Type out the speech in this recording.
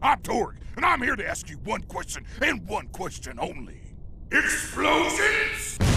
I'm Torg, and I'm here to ask you one question, and one question only. Explosions?